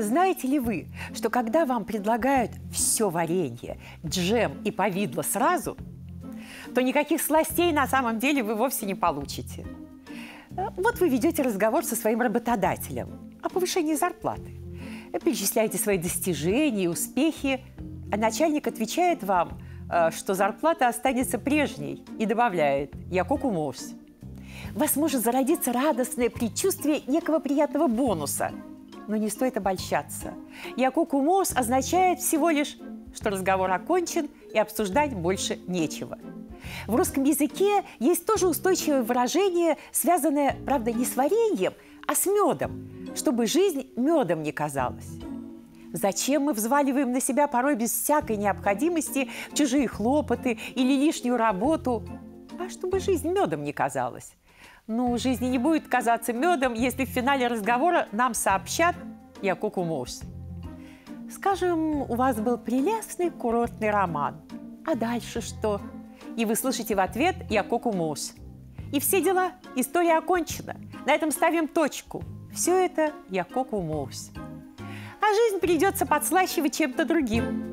Знаете ли вы, что когда вам предлагают все варенье, джем и повидло сразу, то никаких сластей на самом деле вы вовсе не получите? Вот вы ведете разговор со своим работодателем о повышении зарплаты. Перечисляете свои достижения и успехи, а начальник отвечает вам, что зарплата останется прежней, и добавляет «яко кумовсь». У вас может зародиться радостное предчувствие некого приятного бонуса, но не стоит обольщаться. «Яко кумовсь» означает всего лишь, что разговор окончен и обсуждать больше нечего. В русском языке есть тоже устойчивое выражение, связанное, правда, не с вареньем, а с медом, чтобы жизнь медом не казалась. Зачем мы взваливаем на себя порой без всякой необходимости чужие хлопоты или лишнюю работу? А чтобы жизнь медом не казалась. Ну, жизни не будет казаться медом, если в финале разговора нам сообщат «яко кумовсь». Скажем, у вас был прелестный курортный роман. А дальше что? И вы слышите в ответ «яко кумовсь». И все дела, история окончена. На этом ставим точку. Все это «яко кумовсь». А жизнь придется подслащивать чем-то другим.